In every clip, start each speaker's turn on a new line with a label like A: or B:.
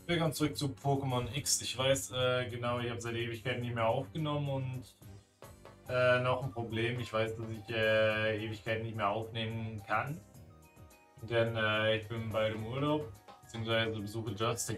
A: Willkommen zurück zu Pokémon X. Ich weiß genau, ich habe seit Ewigkeiten nicht mehr aufgenommen und noch ein Problem. Ich weiß, dass ich Ewigkeiten nicht mehr aufnehmen kann, denn ich bin bald im Urlaub, beziehungsweise besuche Justin.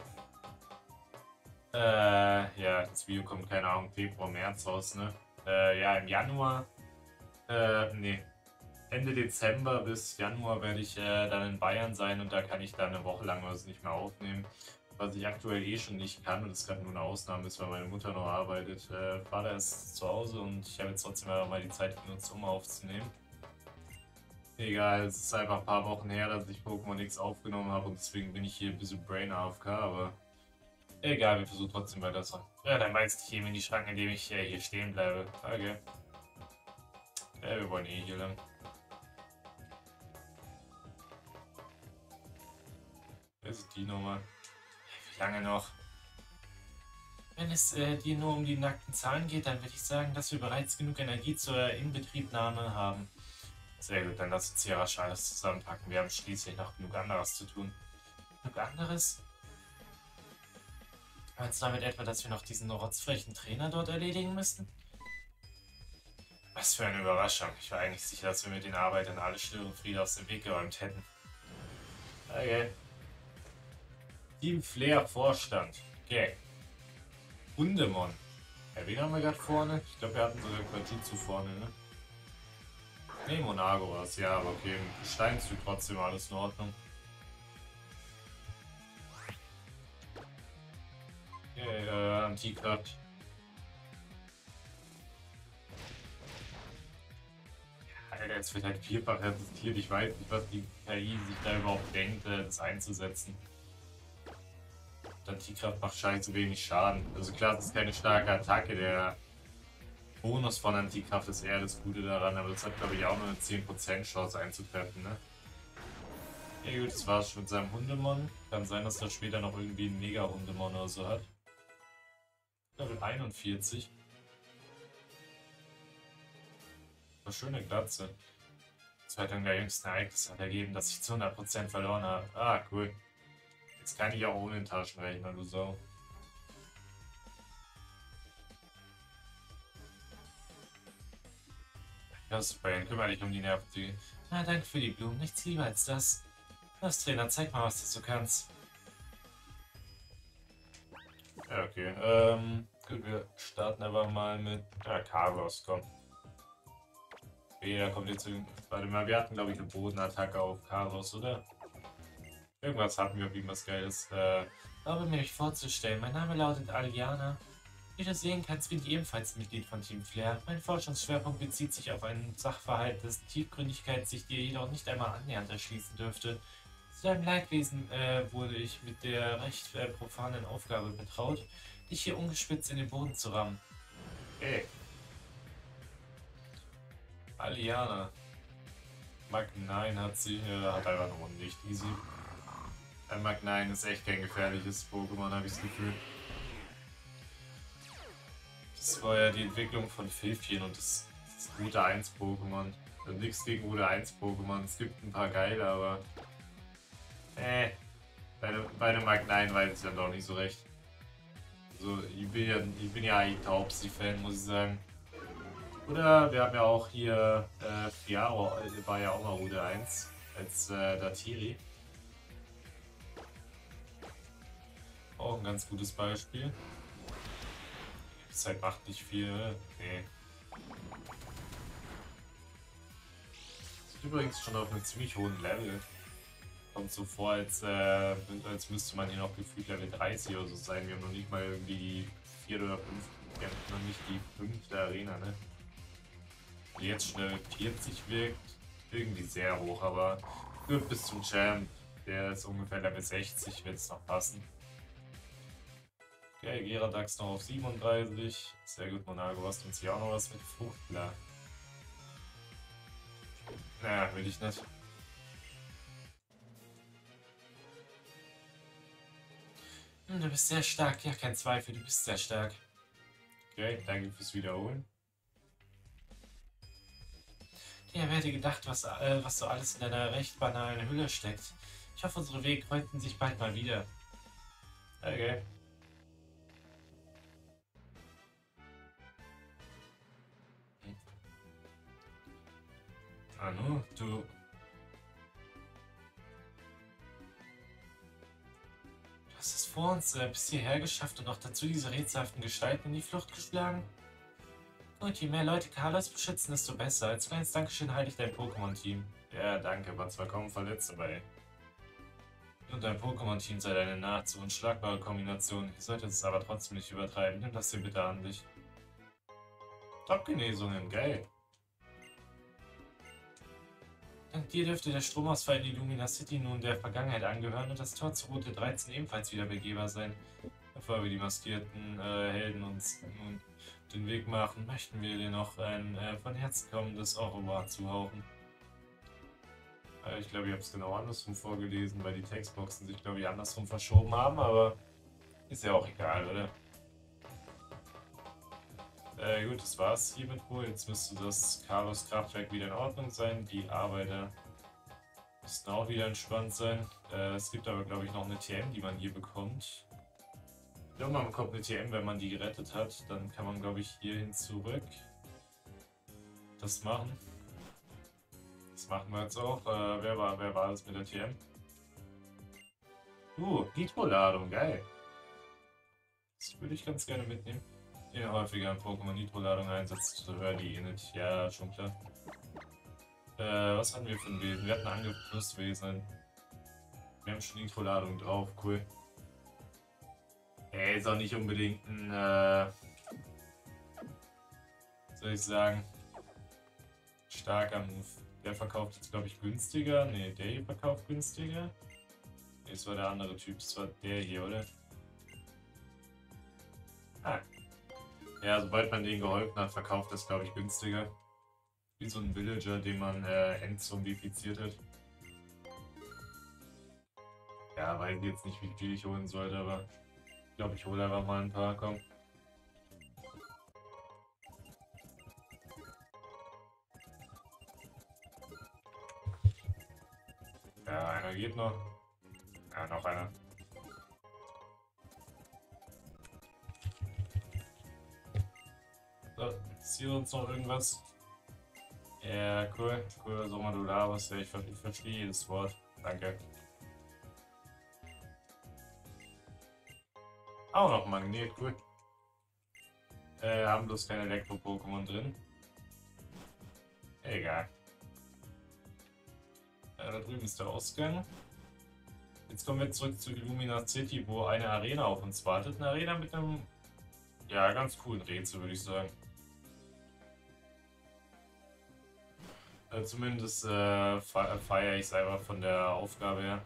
A: Ja, das Video kommt, keine Ahnung, Februar, März raus, ne? Ja, im Januar, nee, Ende Dezember bis Januar werde ich dann in Bayern sein und da kann ich dann eine Woche lang was nicht mehr aufnehmen. Was ich aktuell eh schon nicht kann und das gerade nur eine Ausnahme ist, weil meine Mutter noch arbeitet. Vater ist zu Hause und ich habe jetzt trotzdem einfach mal die Zeit genutzt, um aufzunehmen. Egal, es ist einfach ein paar Wochen her, dass ich Pokémon X aufgenommen habe und deswegen bin ich hier ein bisschen Brain AFK, aber egal, wir versuchen trotzdem weiter. Ja, dann weist ich eben in die Schranke, indem ich hier stehen bleibe. Okay. Ja, wir wollen eh hier lang. Wer ist die Nummer? Wie lange noch? Wenn es dir nur um die nackten Zahlen geht, dann würde ich sagen, dass wir bereits genug Energie zur Inbetriebnahme haben. Sehr gut, dann lass uns hier rasch alles zusammenpacken. Wir haben schließlich noch genug anderes zu tun. Genug anderes? Meinst du damit etwa, dass wir noch diesen rotzfrechen Trainer dort erledigen müssten? Was für eine Überraschung. Ich war eigentlich sicher, dass wir mit den Arbeitern alle Störenfriede aus dem Weg geräumt hätten. Okay. Team Flair Vorstand. Okay. Hundemon. Ja, wen haben wir gerade vorne? Ich glaube, wir hatten sogar Quajutsu vorne, ne? Ne, Monago war es, ja, aber okay. Im Steinzug trotzdem alles in Ordnung. Okay, Antikraft. Alter, jetzt wird halt vierfach resistiert. Ich weiß nicht, was die KI sich da überhaupt denkt, das einzusetzen. Antikraft macht scheinbar wenig Schaden. Also klar, es ist keine starke Attacke. Der Bonus von Antikraft ist eher das Gute daran, aber das hat, glaube ich, auch nur eine 10% Chance einzutreffen, ne? Ja gut, das war es schon mit seinem Hundemon. Kann sein, dass er später noch irgendwie einen Mega-Hundemon oder so hat. Level 41. Eine schöne Glatze. Zeitung der jüngsten Ereignisse hat ergeben, dass ich zu 100% verloren habe. Ah, cool. Jetzt kann ich auch ohne den Taschenrechner, du Sau. Ja, super, kümmere dich um die Nerven. Na, danke für die Blumen. Nichts lieber als das. Los, Trainer, zeig mal, was du so kannst. Ja, okay. Gut, wir starten einfach mal mit Carlos, komm. Okay, da kommt jetzt. Warte mal, wir hatten, glaube ich, eine Bodenattacke auf Carlos, oder? Irgendwas hatten wir auf irgendwas Geiles. Glaube mir euch vorzustellen, mein Name lautet Aliana. Wie du sehen kannst, bin ich ebenfalls Mitglied von Team Flair. Mein Forschungsschwerpunkt bezieht sich auf einen Sachverhalt, dessen Tiefgründigkeit sich dir jedoch nicht einmal annähernd erschließen dürfte. Zu deinem Leidwesen wurde ich mit der recht profanen Aufgabe betraut, dich hier ungespitzt in den Boden zu rammen. Ey. Aliana. Mag 9 hat sie, hat einfach nur nicht easy. Mag 9 ist echt kein gefährliches Pokémon, habe ich das Gefühl. Das war ja die Entwicklung von Pfilfchen und das Route 1 Pokémon. Also nichts gegen Route 1 Pokémon. Es gibt ein paar geile, aber. Bei einem Mark 9 weiß ich dann doch nicht so recht. Also ich bin ja ein Taubsi-Fan, muss ich sagen. Oder wir haben ja auch hier Fiaro, war ja auch mal Route 1 als Datiri. Auch ein ganz gutes Beispiel. Die Zeit macht nicht viel, nee. Ist übrigens schon auf einem ziemlich hohen Level. Kommt so vor, als müsste man hier noch gefühlt Level 30 oder so sein. Wir haben noch nicht mal irgendwie die 4. oder 5. Wir haben noch nicht die 5. Arena, ne? Die jetzt schnell 40 wirkt, irgendwie sehr hoch, aber gut bis zum Champ. Der ist ungefähr Level 60, wird es noch passen. Okay, Geradax noch auf 37. Sehr gut, Monago, hast uns hier auch noch was mit Frucht, klar. Naja, will ich nicht. Du bist sehr stark, ja, kein Zweifel, du bist sehr stark. Okay, danke fürs Wiederholen. Ja, wer hätte gedacht, was so alles in deiner recht banalen Hülle steckt. Ich hoffe, unsere Wege kreuzen sich bald mal wieder. Okay. Anu, du... Du hast es vor uns bis hierher geschafft und noch dazu diese rätselhaften Gestalten in die Flucht geschlagen? Gut, je mehr Leute Carlos beschützen, desto besser. Als kleines Dankeschön halte ich dein Pokémon-Team. Ja, danke, war zwar kaum verletzt, aber ey. Und dein Pokémon-Team sei deine nahezu unschlagbare Kombination. Ihr solltet es aber trotzdem nicht übertreiben. Nimm das dir bitte an dich. Top-Genesungen, geil. Dank dir dürfte der Stromausfall in Illumina City nun der Vergangenheit angehören und das Tor zur Route 13 ebenfalls wieder begehbar sein. Bevor wir die maskierten Helden uns nun den Weg machen, möchten wir dir noch ein von Herzen kommendes Au revoir zuhauchen. Ich glaube, ich habe es genau andersrum vorgelesen, weil die Textboxen sich, glaube ich, andersrum verschoben haben, aber ist ja auch egal, oder? Gut, das war's hiermit wohl. Jetzt müsste das Carlos Kraftwerk wieder in Ordnung sein. Die Arbeiter müssten auch wieder entspannt sein. Es gibt aber, glaube ich, noch eine TM, die man hier bekommt. Ich glaube, man bekommt eine TM, wenn man die gerettet hat. Dann kann man, glaube ich, hierhin zurück das machen. Das machen wir jetzt auch. Wer war das mit der TM? Nitro-Ladung, geil. Das würde ich ganz gerne mitnehmen. Je häufiger ein Pokémon Nitro-Ladung einsetzt, so höher die Init. Ja, schon klar. Was hatten wir für ein Wesen? Wir hatten Angriff plus Wesen. Wir haben schon Nitro-Ladung drauf, cool. Ist auch nicht unbedingt ein, soll ich sagen, starker Move. Der verkauft jetzt, glaube ich, günstiger. Ne, der hier verkauft günstiger. Ne, das war der andere Typ. Das war der hier, oder? Ah. Ja, sobald man denen geholfen hat, verkauft das, glaube ich, günstiger. Wie so ein Villager, den man entzombifiziert hat. Ja, weiß jetzt nicht, wie viel ich holen sollte, aber ich glaube, ich hole einfach mal ein paar, komm. Ja, einer geht noch. Ja, noch einer. So, ist hier uns noch irgendwas? Ja, cool. Cool, was auch immer du laberst. Ich verstehe jedes Wort. Danke. Auch noch ein Magnet, cool. Haben bloß keine Elektro-Pokémon drin. Egal. Da drüben ist der Ausgang. Jetzt kommen wir zurück zu Illumina City, wo eine Arena auf uns wartet. Eine Arena mit einem, ja, ganz coolen Rätsel, würde ich sagen. Zumindest feiere ich es einfach von der Aufgabe her.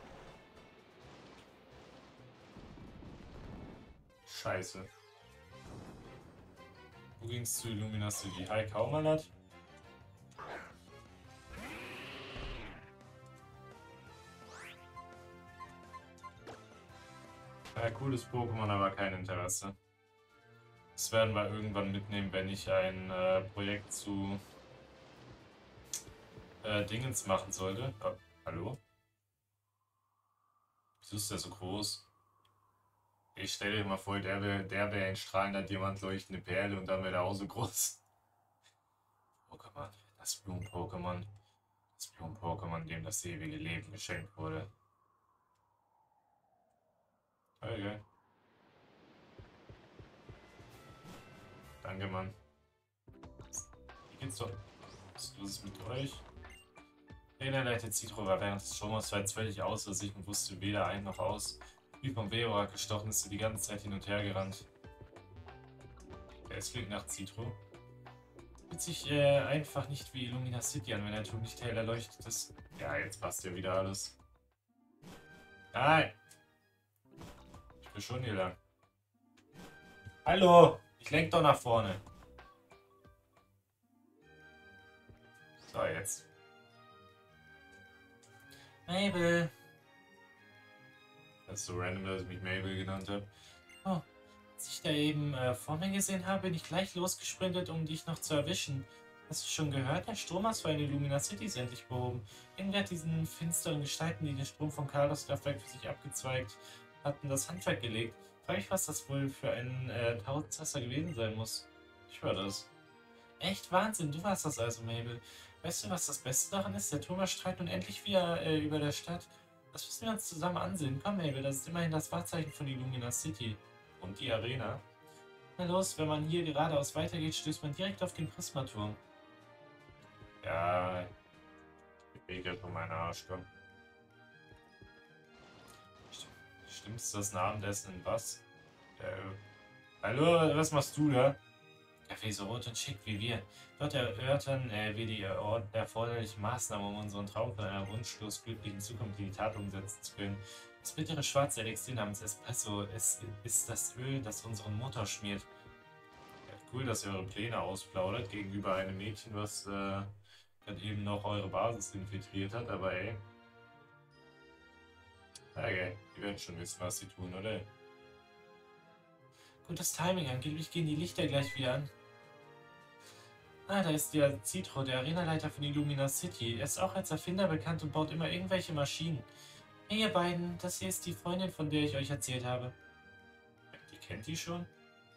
A: Scheiße. Wo ging es zu Illumina City? Hi, Kaumalat? Ja, cooles Pokémon, aber kein Interesse. Das werden wir irgendwann mitnehmen, wenn ich ein Projekt zu Dingens machen sollte. Oh, hallo? Wieso ist der so groß? Ich stelle dir mal vor, der wäre ein strahlender Diamant leuchtende Perle und dann wäre der auch so groß. Pokémon, das Blumen-Pokémon. Das Blumen-Pokémon, dem das ewige Leben geschenkt wurde. Okay. Danke, Mann. Wie geht's doch? Was ist mit euch? Rena leitet Citro war während des Stromausfalls völlig außer sich und wusste weder ein noch aus. Wie vom Veorak gestochen ist sie die ganze Zeit hin und her gerannt. Es klingt nach Citro. Fühlt sich einfach nicht wie Illumina City an, wenn der Turm nicht hell erleuchtet ist. Ja, jetzt passt ja wieder alles. Nein! Ich will schon hier lang. Hallo! Ich lenk doch nach vorne. So, jetzt. Mabel! Das ist so random, dass ich mich Mabel genannt habe. Oh, als ich da eben vor mir gesehen habe, bin ich gleich losgesprintet, um dich noch zu erwischen. Hast du schon gehört? Der Stromausfall in Illumina City ist endlich behoben. Irgendwer hat diesen finsteren Gestalten, die den Strom vom Carlos Kraftwerk für sich abgezweigt, hatten das Handwerk gelegt. Frag mich, was das wohl für ein Tausendsasser gewesen sein muss. Ich war das. Echt Wahnsinn, du warst das also, Mabel. Weißt du, was das Beste daran ist? Der Turm erstrahlt nun endlich wieder über der Stadt. Das müssen wir uns zusammen ansehen. Komm, Mabel, das ist immerhin das Wahrzeichen von Illumina City. Und die Arena. Na los, wenn man hier geradeaus weitergeht, stößt man direkt auf den Prismaturm. Ja, ich regel von meiner Arschkomm. Stimmt's das Abendessen in was? Hallo, was machst du da? Kaffee so rot und schick wie wir. Dort erörtern wir die erforderlichen Maßnahmen, um unseren Traum von einer wunschlos glücklichen Zukunft in die Tat umsetzen zu können. Das bittere schwarze Elixier namens Espresso ist das Öl, das unseren Motor schmiert. Ja, cool, dass ihr eure Pläne ausplaudert gegenüber einem Mädchen, was gerade eben noch eure Basis infiltriert hat, aber ey. Okay, die werden schon wissen, was sie tun, oder? Gutes Timing, angeblich gehen die Lichter gleich wieder an. Ah, da ist der Citro, der Arenaleiter von Illumina City. Er ist auch als Erfinder bekannt und baut immer irgendwelche Maschinen. Hey, ihr beiden, das hier ist die Freundin, von der ich euch erzählt habe. Die kennt die schon?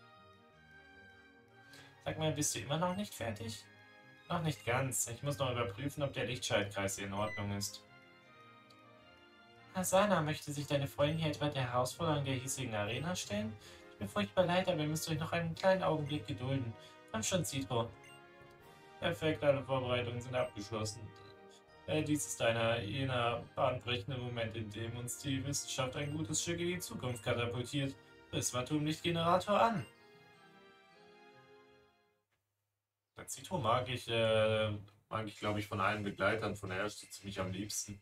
A: Sag mal, bist du immer noch nicht fertig? Noch nicht ganz. Ich muss noch überprüfen, ob der Lichtschaltkreis hier in Ordnung ist. Asana, möchte sich deine Freundin hier etwa der Herausforderung der hiesigen Arena stellen? Ich bin furchtbar leid, aber ihr müsst euch noch einen kleinen Augenblick gedulden. Komm schon, Citro. Perfekt, alle Vorbereitungen sind abgeschlossen. Dies ist jener bahnbrechende Moment, in dem uns die Wissenschaft ein gutes Stück in die Zukunft katapultiert. Prismaturm-Lichtgenerator an! Das Citro mag ich glaube ich, von allen Begleitern von der Erste ziemlich am liebsten.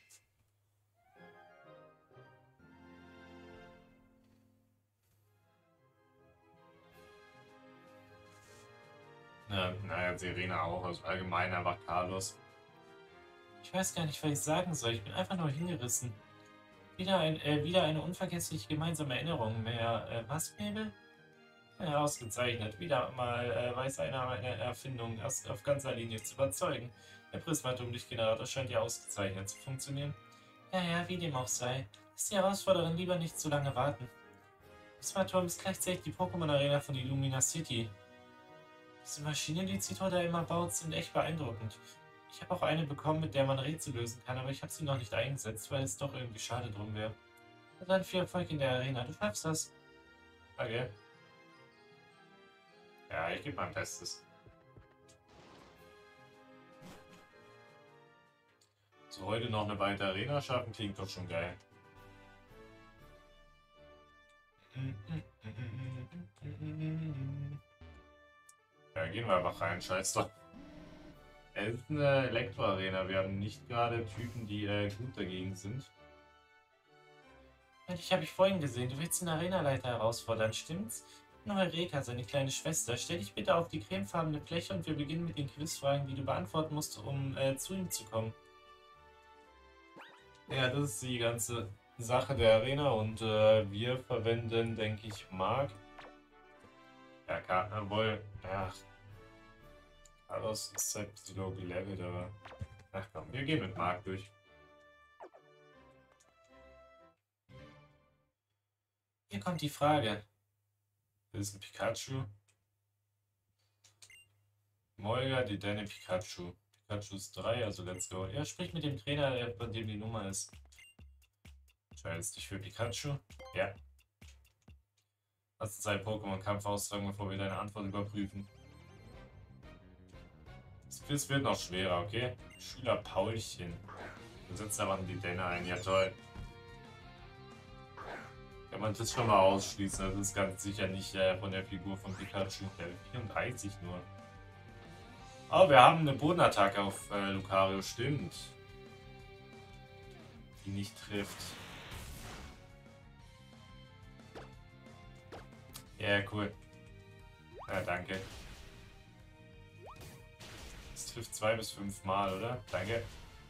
A: Naja, Serena auch, also allgemein einfach Carlos. Ich weiß gar nicht, was ich sagen soll. Ich bin einfach nur hingerissen. Wieder eine unvergessliche gemeinsame Erinnerung. Mehr, was, Mabel? Ja, ausgezeichnet. Wieder mal weiß einer meine Erfindung auf ganzer Linie zu überzeugen. Der Prismaturm-Lichtgenerator scheint ja ausgezeichnet zu funktionieren. Ja, wie dem auch sei. Lass die Herausforderin lieber nicht zu lange warten. Prismaturm ist gleichzeitig die Pokémon-Arena von Illumina City. Diese Maschinen, die Citro da immer baut, sind echt beeindruckend. Ich habe auch eine bekommen, mit der man Rätsel lösen kann, aber ich habe sie noch nicht eingesetzt, weil es doch irgendwie schade drum wäre. Dann viel Erfolg in der Arena, du schaffst das. Okay. Ja, ich gebe mein Bestes. So, heute noch eine weitere Arena schaffen, klingt doch schon geil. Ja, gehen wir einfach rein, scheiß doch. Es ist eine Elektro-Arena, wir haben nicht gerade Typen, die gut dagegen sind. Ich habe ich vorhin gesehen, du willst den Arenaleiter herausfordern, stimmt's? Eureka, seine kleine Schwester, stell dich bitte auf die cremefarbene Fläche und wir beginnen mit den Quizfragen, die du beantworten musst, um zu ihm zu kommen. Ja, das ist die ganze Sache der Arena und wir verwenden, denke ich, Mark. Ja, wohl, ja. Carlos ist halt so gelevelt, aber. Ach komm, wir gehen mit Mark durch. Hier kommt die Frage. Das ist ein Pikachu. Molga, die Denne Pikachu. Pikachu ist 3, also let's go. Ja, sprich mit dem Trainer, von dem die Nummer ist. Entscheidest dich für Pikachu? Ja. Lass uns einen Pokémon-Kampf austragen, bevor wir deine Antwort überprüfen. Das Quiz wird noch schwerer, okay? Schüler Paulchen. Du setzt aber die Denne ein, ja toll. Kann man das schon mal ausschließen, das ist ganz sicher nicht von der Figur von Pikachu. Level 34 nur. Oh, wir haben eine Bodenattacke auf Lucario, stimmt. Die nicht trifft. Ja, cool. Ja, danke. Das trifft 2 bis 5 Mal, oder? Danke.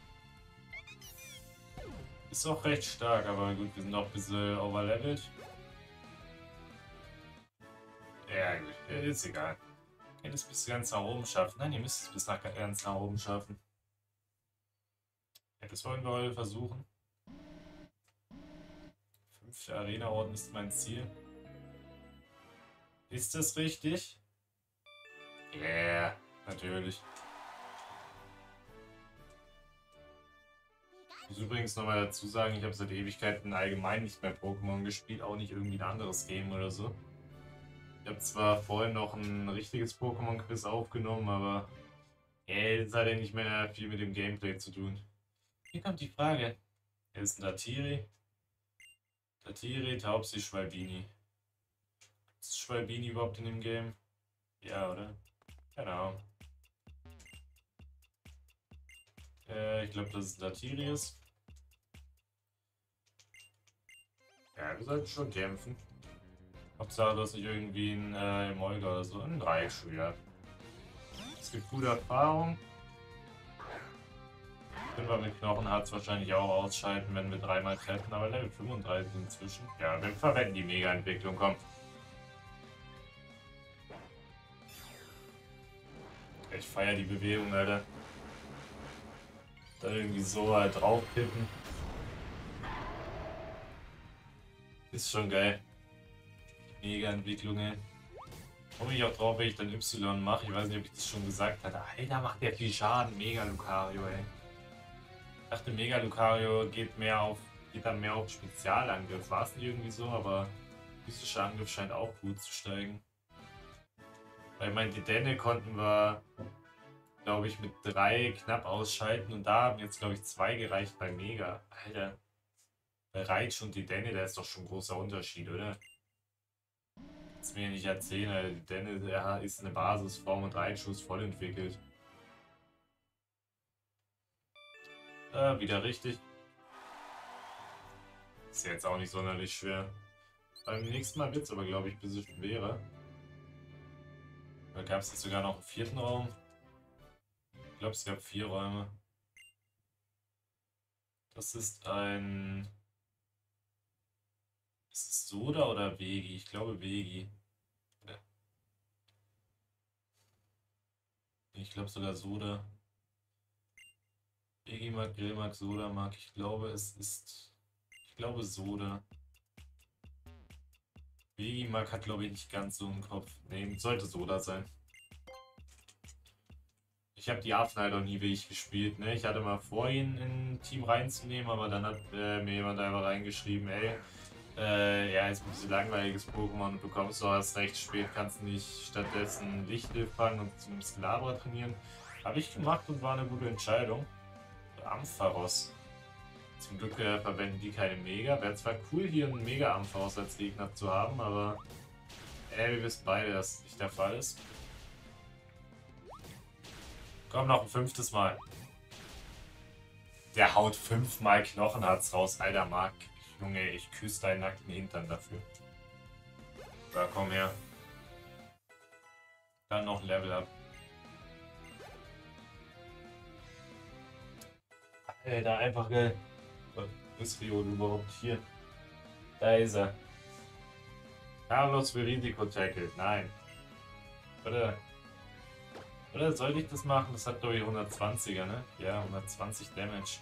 A: Ist auch recht stark, aber gut, wir sind auch ein bisschen overlevelt. Ja, gut, ist egal. Ihr müsst es bis ganz nach oben schaffen. Nein, ihr müsst es bis ganz nach oben schaffen. Ja, das wollen wir heute versuchen. 5. Arena-Orden ist mein Ziel. Ist das richtig? Ja, yeah, natürlich. Ich muss übrigens nochmal dazu sagen, ich habe seit Ewigkeiten allgemein nicht mehr Pokémon gespielt, auch nicht irgendwie ein anderes Game oder so. Ich habe zwar vorhin noch ein richtiges Pokémon-Quiz aufgenommen, aber das hat ja nicht mehr viel mit dem Gameplay zu tun. Hier kommt die Frage. Wer ist ein Tatiri? Tatiri, Taubsi, Schwalbini. Ist Schwalbini überhaupt in dem Game? Ja, oder? Genau. Ich glaube, dass es Tatiri ist. Ja, wir sollten schon kämpfen. Hauptsache, dass ich irgendwie ein Emolga oder so. Ein Raichu, ja. Es gibt gute Erfahrung. Können wir mit Knochenharz wahrscheinlich auch ausschalten, wenn wir dreimal treffen, aber Level 35 inzwischen. Ja, wir verwenden die Mega-Entwicklung, komm. Ich feiere die Bewegung, Alter. Da irgendwie so halt draufkippen. Ist schon geil. Mega-Entwicklungen. Komme ich auch drauf, wenn ich dann Y mache. Ich weiß nicht, ob ich das schon gesagt hatte. Alter, macht der viel Schaden. Mega Lucario, ey. Ich dachte, Mega Lucario geht dann mehr auf Spezialangriff. War es nicht irgendwie so, aber physischer Angriff scheint auch gut zu steigen. Weil ich meine, die Denne konnten wir, glaube ich, mit 3 knapp ausschalten und da haben jetzt, glaube ich, 2 gereicht bei Mega. Alter. Bei Raichu und die Denne, da ist doch schon ein großer Unterschied, oder? Kannst mir nicht erzählen, Alter. Die Denne ist eine Basisform und Raichu ist voll entwickelt. Wieder richtig. Ist jetzt auch nicht sonderlich schwer. Beim nächsten Mal wird es aber, glaube ich, ein bisschen schwerer. Da gab es jetzt sogar noch einen 4. Raum. Ich glaube, es gab 4 Räume. Das ist ein... Ist es Soda oder Vegi? Ich glaube Vegi. Ja. Ich glaube sogar Soda. Vegi mag, Grill mag, Soda mag. Ich glaube, es ist... Ich glaube Soda. Vegi mag hat, glaube ich, nicht ganz so im Kopf. Nee, sollte Soda sein. Ich habe die Affen halt auch nie wirklich gespielt, ne? Ich hatte mal vor, ihn in ein Team reinzunehmen, aber dann hat mir jemand einfach reingeschrieben, ey, ja, ist ein bisschen langweiliges Pokémon, du bekommst doch erst recht spät, kannst nicht stattdessen Lichthilfe fangen und zum Sklabra trainieren. Habe ich gemacht und war eine gute Entscheidung. Ampharos. Zum Glück verwenden die keine Mega. Wäre zwar cool, hier einen Mega-Ampharos als Gegner zu haben, aber wir wissen beide, dass das nicht der Fall ist. Komm, noch ein 5. Mal. Der haut 5 Mal Knochenharz raus, alter Mark. Junge, ich küsse deinen nackten Hintern dafür. Da, komm her. Dann noch ein Level up. Alter, einfach geil. Was ist Rio überhaupt hier? Da ist er. Carlos für Risiko-Tackle. Nein. Oder sollte ich das machen? Das hat, glaube ich, 120er, ne? Ja, 120 Damage.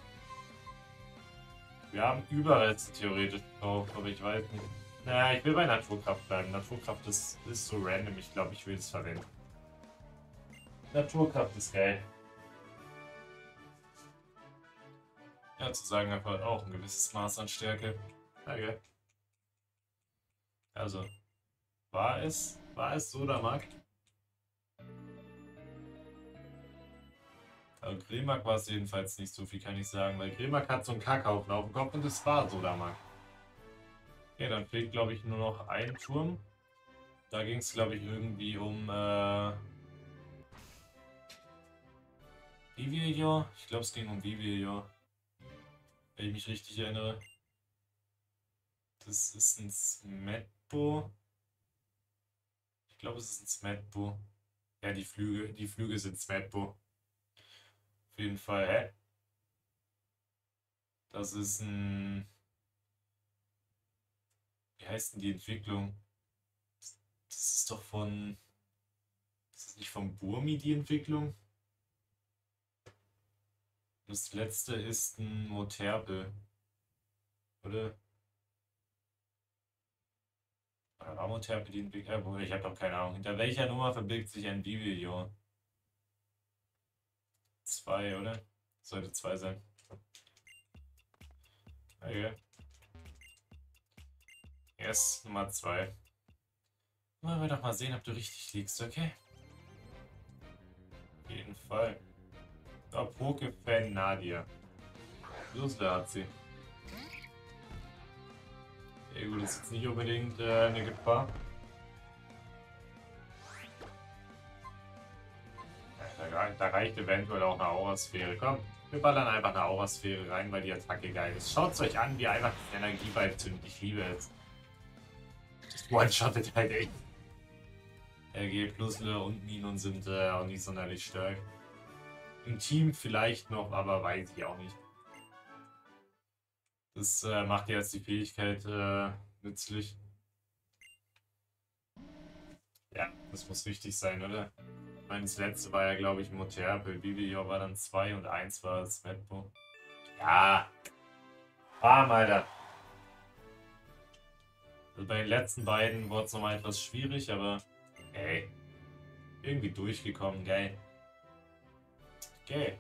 A: Wir haben Überreste theoretisch drauf, aber ich weiß nicht. Naja, ich will bei Naturkraft bleiben. Naturkraft ist so random. Ich glaube, ich will es verwenden. Naturkraft ist geil. Ja, zu sagen einfach halt auch ein gewisses Maß an Stärke. Okay. Also, war es Soda Mark? Also Grillmark war es jedenfalls nicht, so viel kann ich sagen, weil Grillmark hat so einen Kackhaufen auf dem Kopf und es war Sodamark. Okay, dann fehlt glaube ich nur noch ein Turm. Da ging es glaube ich irgendwie um Vivillon. Ich glaube es ging um Vivillon. Wenn ich mich richtig erinnere. Das ist ein Smetbo. Ich glaube es ist ein Smetbo. Ja, die Flügel sind Smetbo. Auf jeden Fall, hä? Das ist ein... Wie heißt denn die Entwicklung? Das ist doch von... Ist das nicht von Burmi die Entwicklung? Das letzte ist ein Moterbe. Oder? Ammoter bedient Big Apple. Ich habe doch keine Ahnung. Hinter welcher Nummer verbirgt sich ein Bibelio? 2, oder? Sollte 2 sein. Okay. Yes, Nummer 2. Wollen wir doch mal sehen, ob du richtig liegst, okay? Auf jeden Fall. Oh, Pokéfan Nadia. Lusle hat sie. Ja gut, das ist jetzt nicht unbedingt eine Gefahr. Ja, da reicht eventuell auch eine Aurasphäre. Komm, wir ballern einfach eine Aurasphäre rein, weil die Attacke geil ist. Schaut es euch an, wie einfach das Energieball zündet. Ich liebe es. Das One-Shottet halt echt. RG, Plusle und Ninon sind auch nicht sonderlich stark. Im Team vielleicht noch, aber weiß ich auch nicht. Das macht jetzt die Fähigkeit nützlich. Ja, das muss richtig sein, oder? Ich meine, das letzte war ja, glaube ich, Moterpel. Bibelio war dann 2 und 1 war das Medbo. Ja. Bam, Alter. Also bei den letzten beiden wurde es nochmal etwas schwierig, aber ey. Irgendwie durchgekommen, geil. Okay.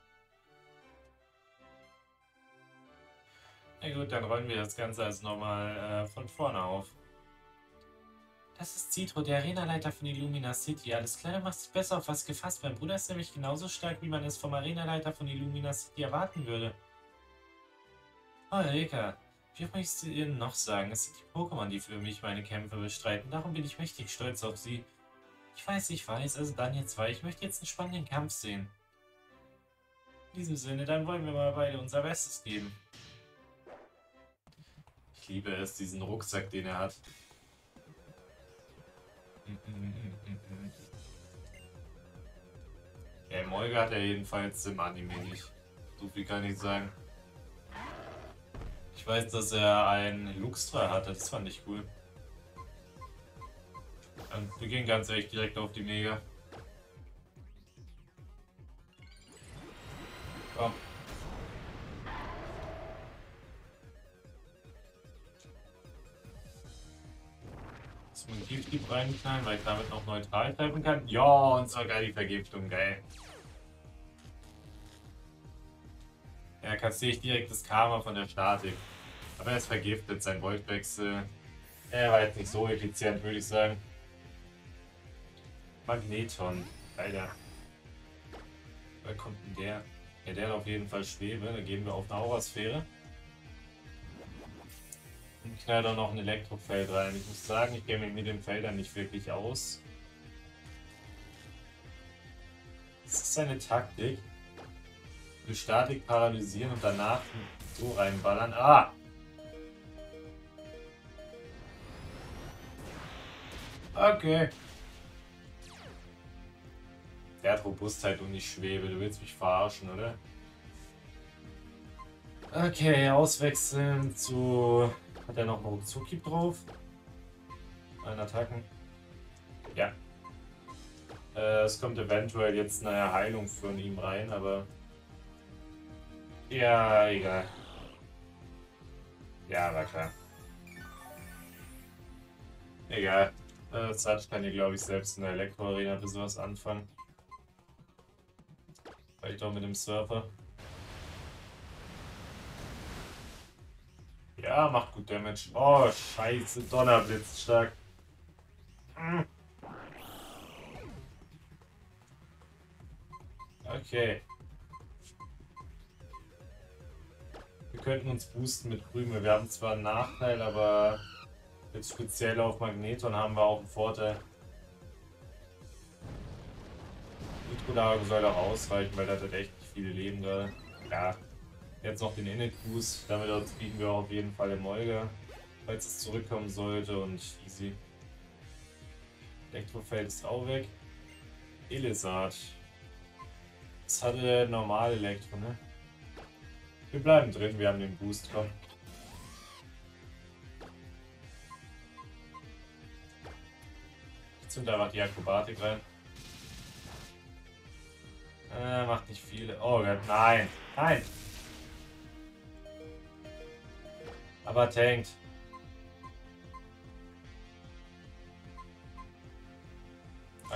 A: Na gut, dann rollen wir das Ganze also nochmal von vorne auf. Das ist Citro, der Arenaleiter von Illumina City. Alles klar, du machst dich besser auf was gefasst. Mein Bruder ist nämlich genauso stark, wie man es vom Arenaleiter von Illumina City erwarten würde. Oh, Reka, wie möchtest du dir noch sagen? Es sind die Pokémon, die für mich meine Kämpfe bestreiten. Darum bin ich mächtig stolz auf sie. Ich weiß. Also dann jetzt zwei. Ich möchte jetzt einen spannenden Kampf sehen. In diesem Sinne, dann wollen wir mal beide unser Bestes geben. Ich liebe es, diesen Rucksack, den er hat. Ja, Molga hat er jedenfalls im Anime nicht. So viel kann ich sagen. Ich weiß, dass er einen Luxtra hatte, das fand ich cool. Und wir gehen ganz echt direkt auf die Mega. Komm. Dass man Giftdieb reinknallen, weil ich damit noch neutral treffen kann. Ja, und sogar die Vergiftung, geil. Ja, kassiere ich direkt das Karma von der Statik. Aber er ist vergiftet, sein Voltwechsel. Er war jetzt nicht so effizient, würde ich sagen. Magneton, Alter. Wer kommt denn der? Ja, der hat auf jeden Fall Schwebe. Da gehen wir auf eine Aurasphäre. Und knall da noch ein Elektrofeld rein. Ich muss sagen, ich kenne mich mit den Feldern nicht wirklich aus. Das ist seine Taktik. Die Statik paralysieren und danach so reinballern. Ah! Okay. Der hat Robustheit und nicht Schwebe. Du willst mich verarschen, oder? Okay, auswechseln zu... Hat er noch einen Ruckzuki drauf? Einen Attacken? Ja. Es kommt eventuell jetzt eine Heilung von ihm rein, aber... Ja, egal. Ja, war klar. Egal. Satch kann hier, glaube ich, selbst in der Elektro-Arena für sowas anfangen. Vielleicht auch mit dem Surfer. Ja, macht gut Damage. Oh, scheiße. Donnerblitz stark. Okay. Wir könnten uns boosten mit Krümel. Wir haben zwar einen Nachteil, aber jetzt speziell auf Magneton haben wir auch einen Vorteil. Nitrolago soll auch ausreichen, weil das hat echt nicht viele Leben gerade. Ja. Jetzt noch den Init-Boost. Damit bieten wir auch auf jeden Fall im Olga, falls es zurückkommen sollte, und easy. Elektrofeld ist auch weg. Elisard. Das hatte normal Elektro, ne? Wir bleiben drin, wir haben den Boost, komm. Ich zünd einfach die Akrobatik rein. Macht nicht viele. Oh Gott, nein! Nein! Aber tankt.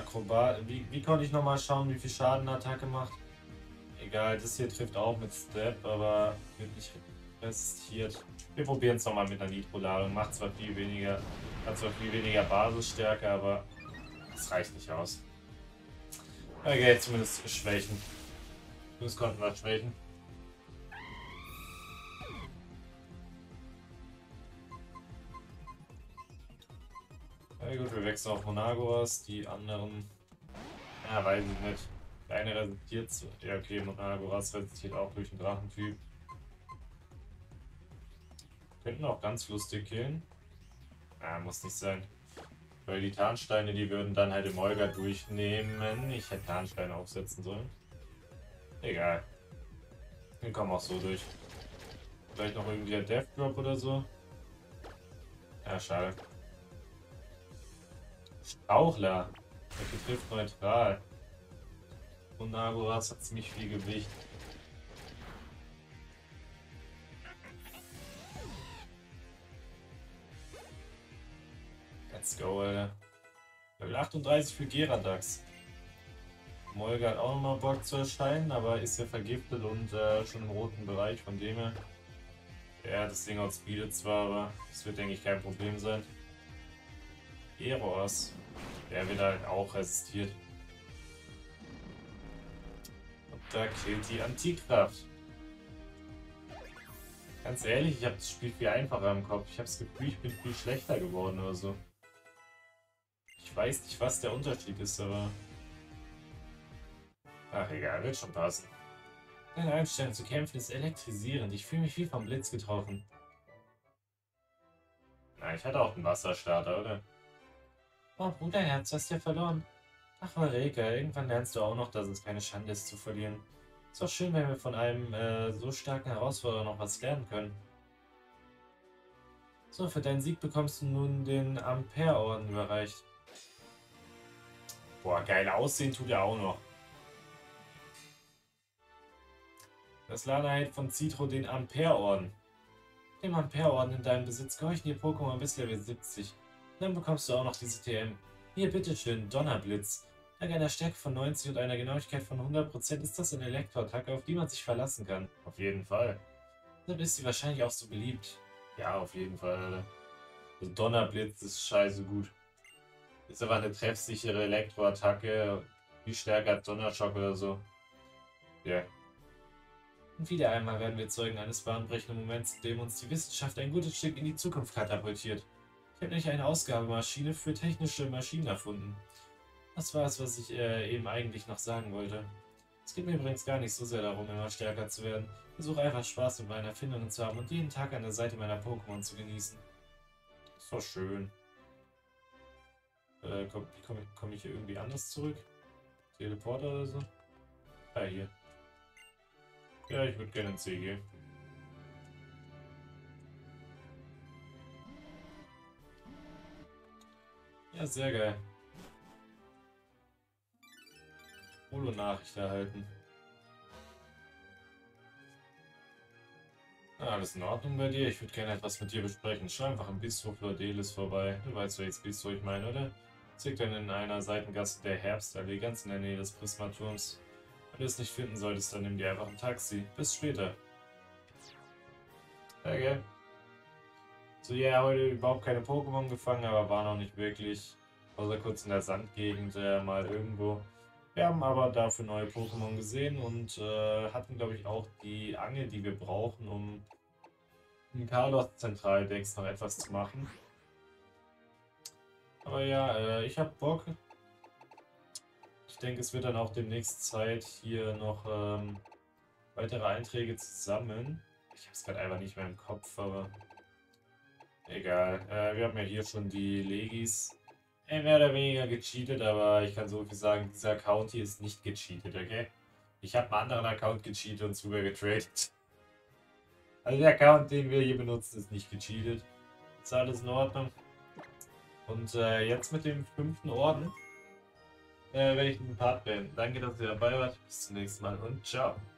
A: Akrobat. Wie konnte ich nochmal schauen, wie viel Schaden eine Attacke macht? Egal, das hier trifft auch mit Step, aber wird nicht resistiert. Wir probieren es nochmal mit einer Nitro-Ladung. Macht zwar viel weniger, hat zwar viel weniger Basisstärke, aber es reicht nicht aus. Okay, zumindest schwächen. Das konnten wir schwächen. Ja gut, wir wechseln auf Monagoras. Die anderen, ja, weiß ich nicht. Der eine resistiert, ja okay, Monagoras resistiert auch durch den Drachentyp. Könnten auch ganz lustig killen. Ja, muss nicht sein. Weil die Tarnsteine, die würden dann halt im Olga durchnehmen. Ich hätte Tarnsteine aufsetzen sollen. Egal. Wir kommen auch so durch. Vielleicht noch irgendwie ein Death Drop oder so. Ja, schade. Strauchler. Der betrifft neutral. Und Nagoras hat ziemlich viel Gewicht. Let's go, Alter. Level 38 für Geradax. Molga hat auch nochmal Bock zu erscheinen, aber ist ja vergiftet und schon im roten Bereich, von dem her. Ja, das Ding outspeedet zwar, aber das wird, denke ich, kein Problem sein. Eros. Der wird halt auch resistiert. Und da killt die Antikraft. Ganz ehrlich, ich habe das Spiel viel einfacher im Kopf. Ich habe das Gefühl, ich bin viel schlechter geworden oder so. Ich weiß nicht, was der Unterschied ist, aber... Ach egal, wird schon passen. Deine Einstellung zu kämpfen ist elektrisierend. Ich fühle mich wie vom Blitz getroffen. Na, ich hatte auch einen Wasserstarter, oder? Oh, Bruderherz, hast ja verloren. Ach, Mareka, irgendwann lernst du auch noch, dass es keine Schande ist zu verlieren. Ist doch schön, wenn wir von einem so starken Herausforderer noch was lernen können. So, für deinen Sieg bekommst du nun den Ampere-Orden überreicht. Boah, geil aussehen tut er auch noch. Das Laden erhält von Citro den Ampere-Orden. Dem Ampere-Orden in deinem Besitz gehorchen die Pokémon bis Level 70. Dann bekommst du auch noch diese TM. Hier, bitteschön, Donnerblitz. Dank einer Stärke von 90 und einer Genauigkeit von 100% ist das eine Elektroattacke, auf die man sich verlassen kann. Auf jeden Fall. Dann ist sie wahrscheinlich auch so beliebt. Ja, auf jeden Fall, Alter. Also Donnerblitz ist scheiße gut. Ist aber eine treffsichere Elektroattacke. Viel stärker als Donnerschock oder so. Ja. Yeah. Und wieder einmal werden wir Zeugen eines bahnbrechenden Moments, in dem uns die Wissenschaft ein gutes Stück in die Zukunft katapultiert. Ich habe nämlich eine Ausgabemaschine für technische Maschinen erfunden. Das war es, was ich eben eigentlich noch sagen wollte. Es geht mir übrigens gar nicht so sehr darum, immer stärker zu werden. Ich versuche einfach Spaß mit meinen Erfindungen zu haben und jeden Tag an der Seite meiner Pokémon zu genießen. Ist doch schön. Komm ich hier irgendwie anders zurück? Teleporter oder so? Ah, hier. Ja, ich würde gerne in C gehen. Ja, sehr geil. Holo-Nachricht erhalten. Ah, alles in Ordnung bei dir? Ich würde gerne etwas mit dir besprechen. Schau einfach im Bistro Flordelis vorbei. Du weißt, welches Bistro ich meine, oder? Es liegt dann in einer Seitengasse der Herbstallee, ganz in der Nähe des Prismaturms. Wenn du es nicht finden solltest, dann nimm dir einfach ein Taxi. Bis später. Okay. So, ja, heute überhaupt keine Pokémon gefangen, aber war noch nicht wirklich. Außer kurz in der Sandgegend mal irgendwo. Wir haben aber dafür neue Pokémon gesehen und hatten, glaube ich, auch die Angel, die wir brauchen, um im Kalos Zentraldex noch etwas zu machen. Aber ja, ich habe Bock. Ich denke, es wird dann auch demnächst Zeit, hier noch weitere Einträge zu sammeln. Ich habe es gerade einfach nicht mehr im Kopf, aber egal. Wir haben ja hier schon die Legis. Mehr oder weniger gecheatet, aber ich kann so viel sagen, dieser Account hier ist nicht gecheatet, okay? Ich habe einen anderen Account gecheatet und sogar getradet. Also der Account, den wir hier benutzen, ist nicht gecheatet. Ist alles in Ordnung. Und jetzt mit dem 5. Orden werde ich den Part beenden. Danke, dass ihr dabei wart. Bis zum nächsten Mal und ciao.